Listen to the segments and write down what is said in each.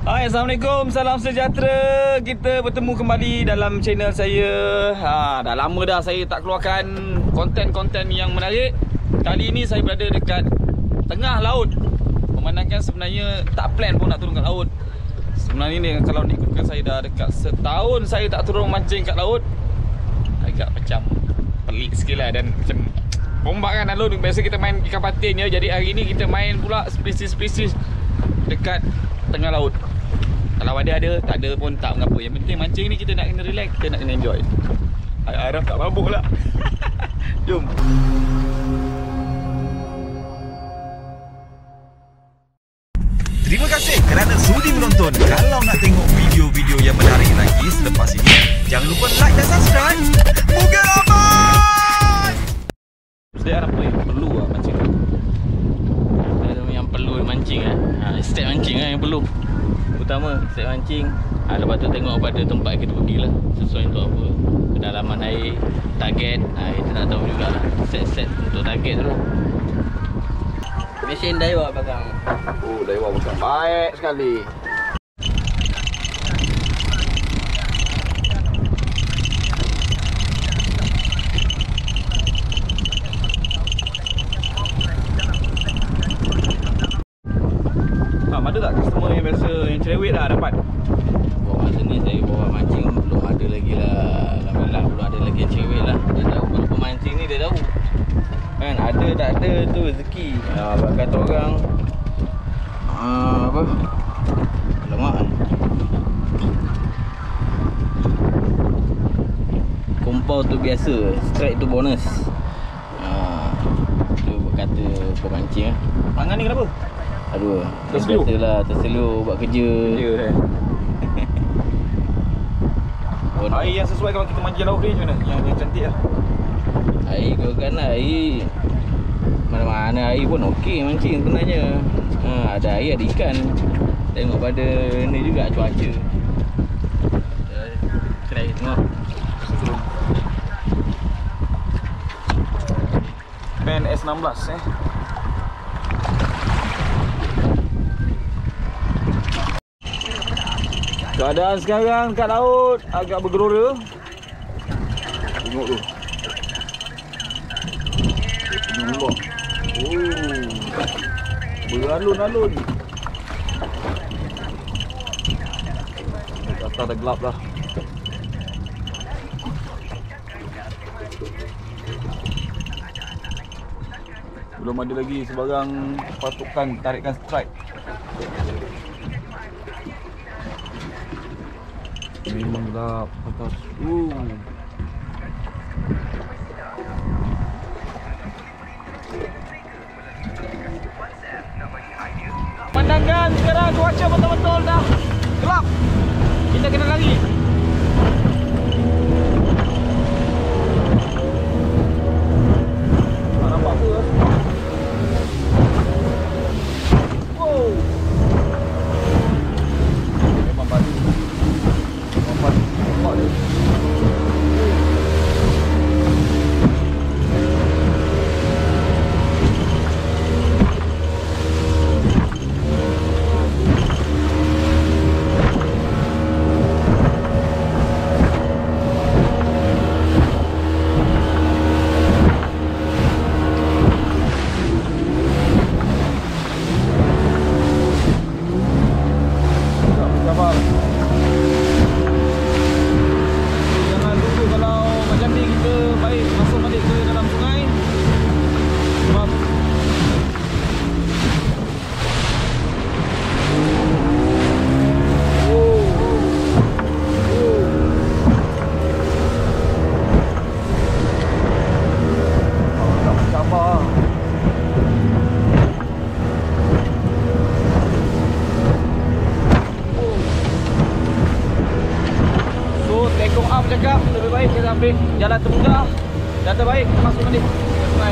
Hai, Assalamualaikum, salam sejahtera. Kita bertemu kembali dalam channel saya. Dah lama dah saya tak keluarkan konten-konten yang menarik. Kali ini saya berada dekat tengah laut. Memandangkan sebenarnya tak plan pun nak turun kat laut. Sebenarnya ni kalau diikutkan saya dah dekat setahun saya tak turun mancing kat laut. Agak macam pelik sikit lah. Dan macam ombak kan laut. Biasa kita main ikan patin je. Jadi hari ni kita main pula spesies-spesies dekat tengah laut. Kalau ada, tak ada pun tak mengapa. Yang penting mancing ni kita nak kena relax, kita nak kena enjoy. Harap tak mabuk lah. Jom. Terima kasih kerana sudi menonton. Kalau nak tengok video-video yang menarik lagi selepas ini, jangan lupa like dan subscribe. Moga aman! Sedia apa yang perlu lah mancing? Yang perlu mancing step mancing yang perlu. Utama step mancing. Lepas tu tengok pada tempat kita pergilah, sesuai untuk apa, kedalaman air, target. Kita nak tahu jugalah set untuk target tu lah. Mesin Daiwa pegang. Oh, Daiwa bukan baik sekali. Ada tak customer yang biasa yang cerewet dah dapat? Masa ni saya bawa mancing belum ada lagi lah. Alhamdulillah belum ada lagi yang cerewet lah. Dia tahu kalau pemancing ni dia tahu kan, ada tak ada tu rezeki. Kata orang apa, alamak, kompau tu biasa, strike tu bonus. Tu kata pemancing lah. Tangan ni kenapa? Aduh, terseluk lah, terseluk buat kerja. Air yang sesuai kalau kita mancing laut ni macam mana? Yang cantik lah. Air kau kan lah, air mana-mana air pun okey mancing sebenarnya. Ada air, ada ikan. Tengok pada ni juga cuaca. Try tengok. Pen S16 Keadaan sekarang kat laut agak bergelora. Tengok tu. Nampak. Oh. Beralun-alun. Atas dah gelap dah. Belum ada lagi sebarang pasukan tarikan strike. Memang gelap atas. Pandangan sekarang cuaca betul-betul dah gelap. Kita kena lari. Nampak apa? Wow. Memang batu. Nampak dia. Cakap lebih baik kita ambil jalan termudah dan terbaik kita masuk balik ke sungai.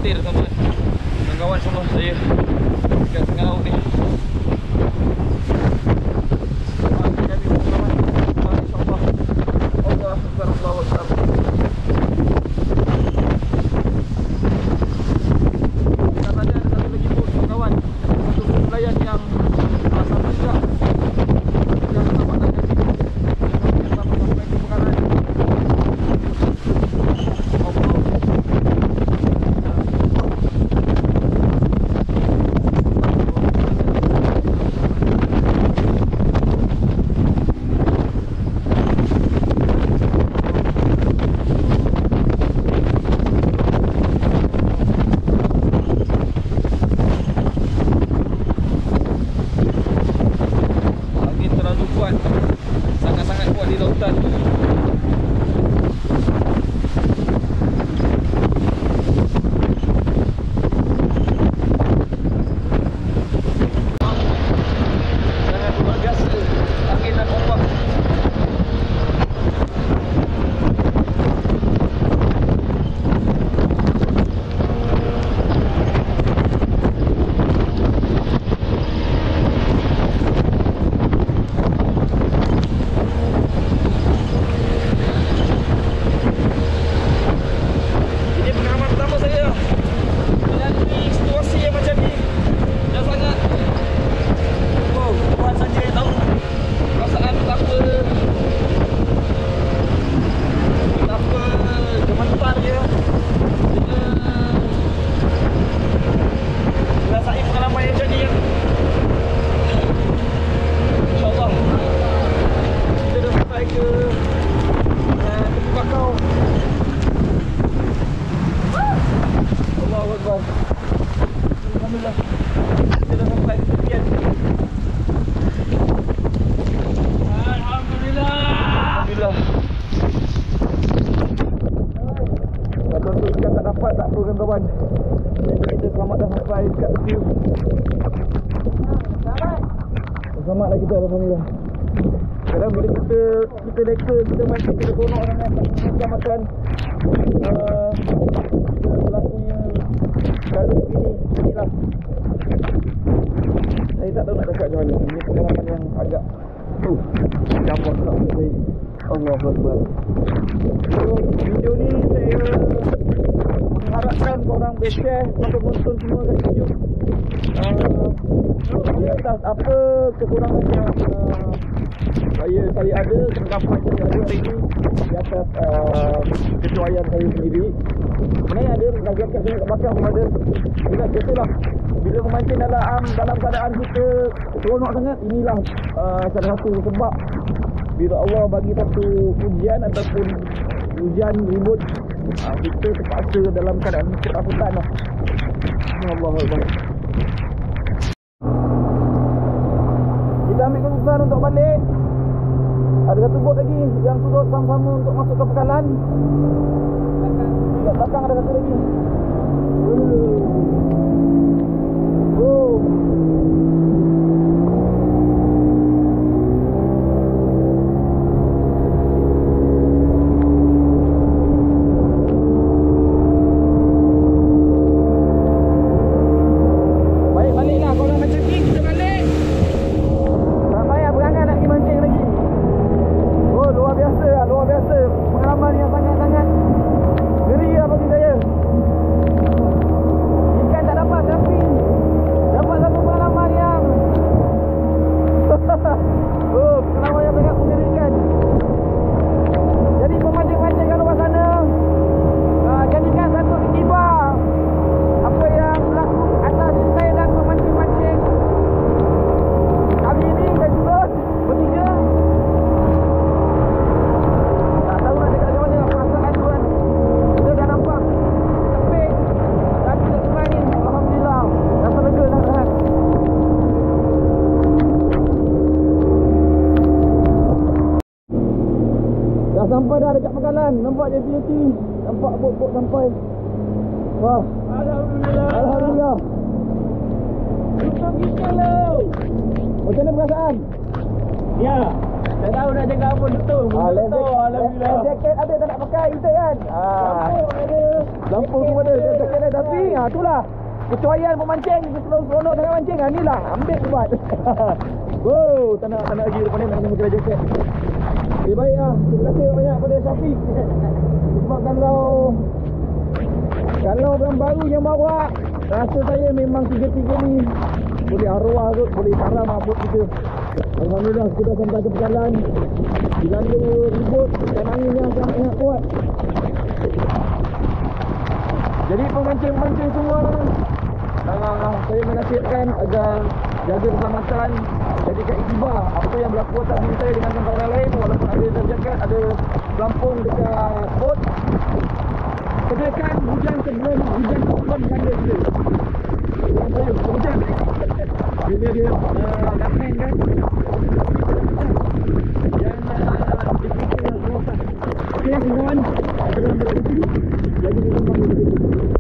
khawatir tuan-tuan. Kawan-kawan semua saya dekat tengah laut ni. Sangat-sangat kuat di lautan. Sangat luar biasa angin dan ombak. Alhamdulillah, kita dah sampai ke tepian. Alhamdulillah. Kalau tu ikan tak dapat, tak apa kawan-kawan. Jadi kita selamat dah sampai dekat tepi. Selamatlah kita, alhamdulillah. Kadang bila kita leka, kita mancing, kita seronok sangat nak makan. Kita berlakunya perkara begini, inilah. Saya tak tahu nak cakap macam mana. Ini pengalaman yang agak campak pula untuk saya. Allahuakbar. So, video ni saya mengharapkan korang boleh share, tonton semua kat YouTube. Atas apa kekurangan yang saya ada, kemampuan saya ada hari ini di atas kesuaian saya sendiri. Sebenarnya ada rakyat saya kat belakang pun ada. Bila biasalah, bila memancing dalam keadaan kita seronok sangat, inilah salah satu sebab bila Allah bagi satu ujian ataupun hujan ribut, kita terpaksa dalam keadaan ketakutan lah. Allahuakbar. Kita ambil keputusan untuk balik. Ada satu bot lagi yang turut sama-sama untuk masuk ke pekalan. Dekat belakang ada satu lagi. Sampai dah dekat pekalan, nampak jeti-jeti, nampak bot-bot sampai. Wah, alhamdulillah. Alhamdulillah. Kita lo. Macam mana perasaan? Ya. Tak tahu nak jaga apa betul. Alhamdulillah. Jaket ada tak nak pakai kita kan? Lampu ada. Lampu pun ada. Jaket ada Tapi itulah kecuaian pemancing. Seronok tengah mancing. Inilah ambil buat. Wow, tak nak lagi depan ni nak kena pakai jaket. Baik lah. Terima kasih banyak pada Syafiq. Sebab kalau orang baru yang bawa, rasa saya memang tiga-tiga ni boleh arwah kot, boleh karam apa kita. Alhamdulillah sudah sampai ke perjalanan. Dilanda ribut dan angin yang sangat kuat. Jadi pemancing-pemancing semua, saya menasihatkan agar jaga keselamatan, jadikan iktibar apa yang berlaku atas diri saya dengan tempat lain. Walaupun ada jaket, ada pelampung dekat bot, sediakan hujan sebelum ganda dia. Hujan bila dia datang kan, yang dipikir yang kerosan. Okey kawan, kita berhenti. Jadi kita kembali.